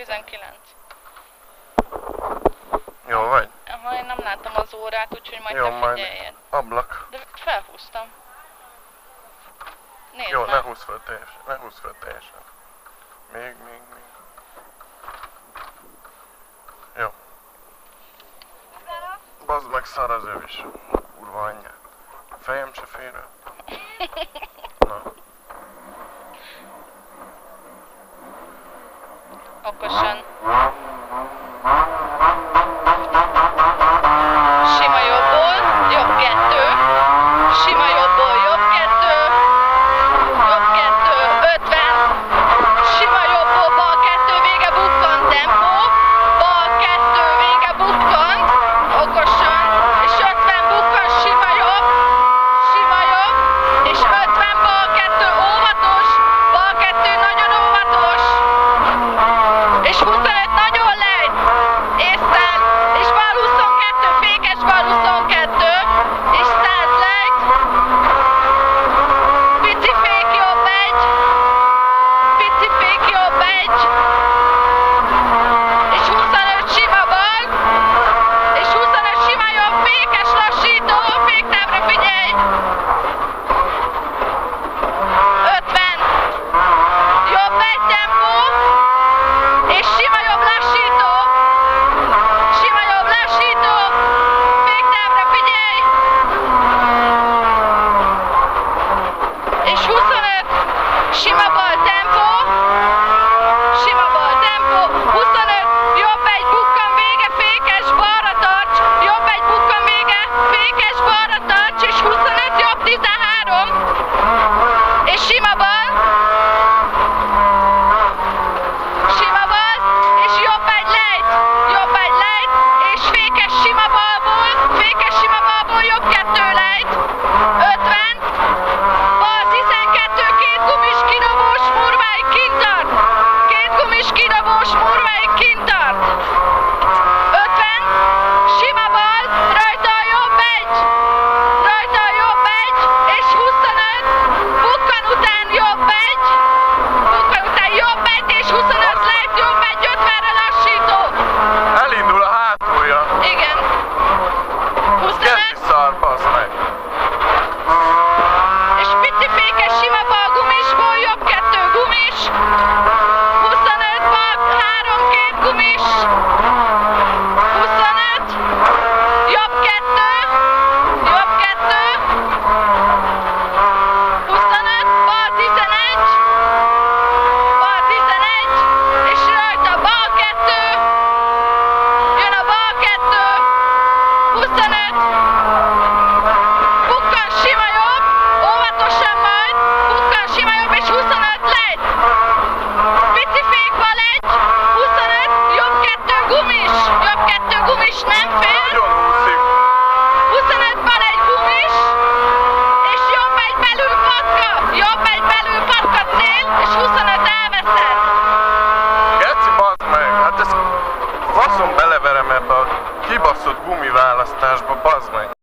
19. Jó vagy? Aha, én nem látom az órát, úgyhogy majd Jó, te majd figyeljed. ablak. De felhúztam. Nézd Jó, már. ne húzz fel teljesen, ne húzz fel teljesen. Még. Jó. Bazd meg, szar az öv is. Kurva anyja. Fejem se fér el. Na. Okosan. Sima jobbból, jobb 2. Sima jobbból, jobb 2. Jobb 2, 50. Sima jobbból, bal 2, vége bukkant, tempó. Bal 2, vége bukkant. Okosan. És 50 bukkan, sima jobb. És 50 bal 2, óvatos. Bal 2, nagyon óvatos. És 25 nagyon lejt. Észtel. És bal 22, fékes bal 22. És 100 lejt. Pici fék jobb 1. Pici fék jobb 1. És 25 sima bal. És 25 sima jobb, fékes lassító. Féktávra figyelj. 50. Jobb 1 tempó. És sima jobb lassító. Sima jobb lassító. Féktávra figyelj. És 25. Sima bal tempó. Sima bal tempó. 25. Jobb 1 bukkan vége. Fékes balra tarts. Jobb 1 bukkan vége. Fékes balra tarts. És 25. Jobb 13. És sima bal. Sima bal. És jobb 1 lejt. Jobb 1 lejt. És fékes sima balból. Fékes sima balból jobb 2 lejt. 50. Bal 12. Két gumis kidobós murváig kint tart. Két gumis kidobós murváig kint tart. 50. Sima bal. Rajta a jobb 1. Rajta a jobb 1. És 25. Bukkan után jobb 1. Bukkan után jobb 1. És 25 lejt. Jobb 1. 50-re lassító. Elindul a hátulja. Igen. 25. Kezdj szar, bazd meg. És pici fékes sima bal gumisból, jobb 2 gumis. 25 bal, 3 két gumis. 25. Jobb 2. Jobb 2. 25. Bal 11. Bal 11. És rajta bal 2. Jön a bal 2. 25. Bukkan sima jobb, óvatosan majd, bukkan sima jobb és 25 lejt. Pici fék bal 1, 25, jobb 2 gumis, jobb 2 gumis nem fél. Nagyon húszik. 25 bal 1 gumis, és jobb 1 belül patka, jobb 1 belül patka cél, és 25 elveszed. Geci, bazd meg. Hát ezt faszom beleverem ebbe a kibaszott gumiválasztásba, bazd meg.